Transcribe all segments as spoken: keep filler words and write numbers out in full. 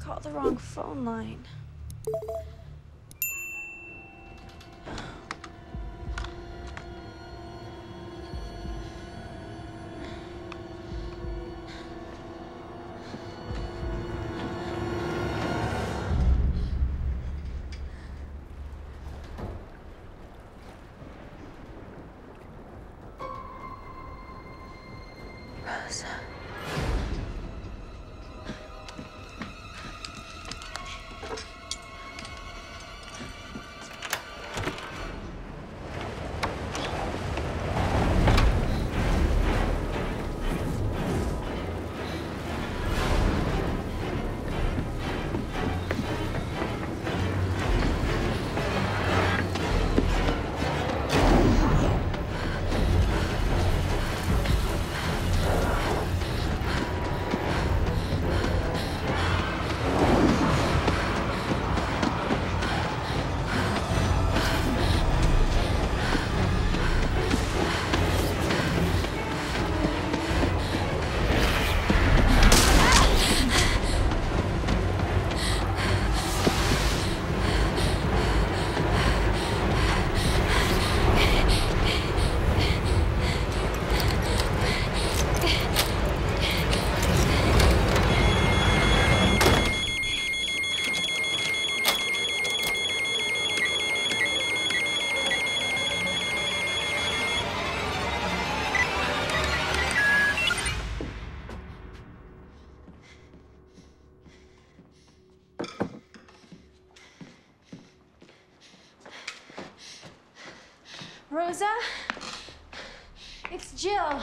called the wrong phone line. Rosa. Rosa? It's Jill.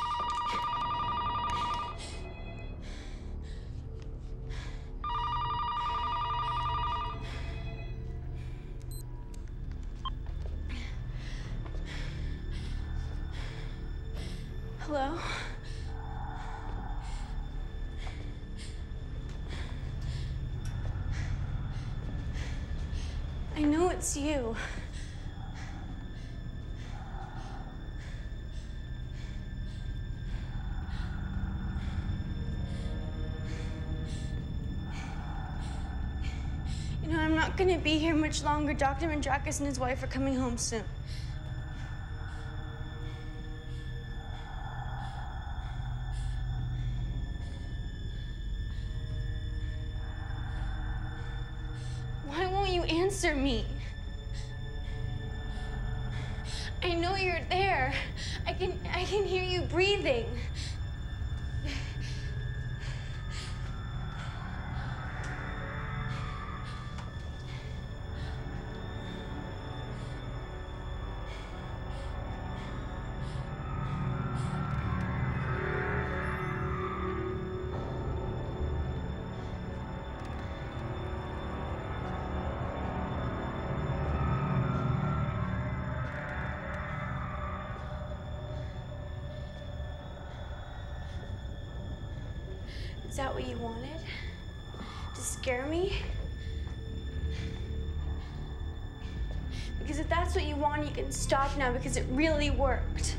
Hello? I know it's you. You know, I'm not gonna be here much longer. Doctor Mandrakis and his wife are coming home soon. Why won't you answer me? I know you're there. I can, I can hear you breathing. Is that what you wanted? To scare me? Because if that's what you want, you can stop now because it really worked.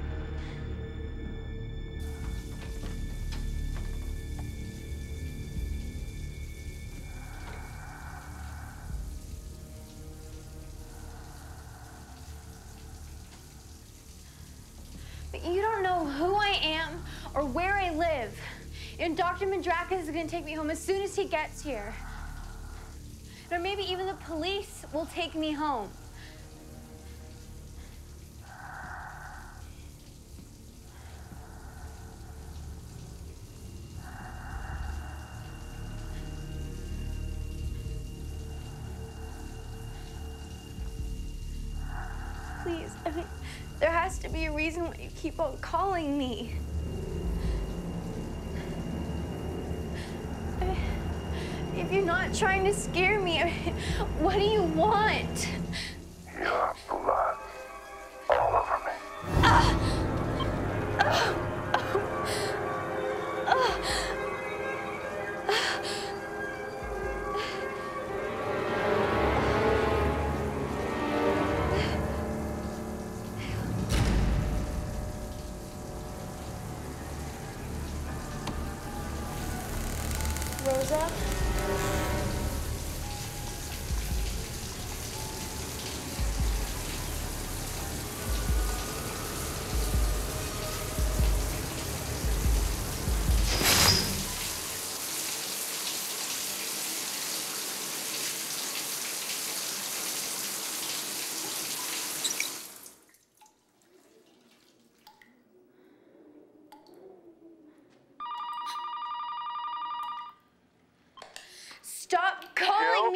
But you don't know who I am or where I live. And Doctor Mandrakis is gonna take me home as soon as he gets here. Or maybe even the police will take me home. Please, I mean, there has to be a reason why you keep on calling me. If you're not trying to scare me, what do you want? You have blood all over me. Ah! Ah! Ah! Rosa?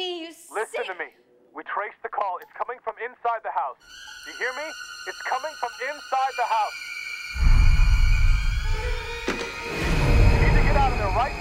me, you Listen sick... to me. We traced the call. It's coming from inside the house. Do you hear me? It's coming from inside the house. You need to get out of there right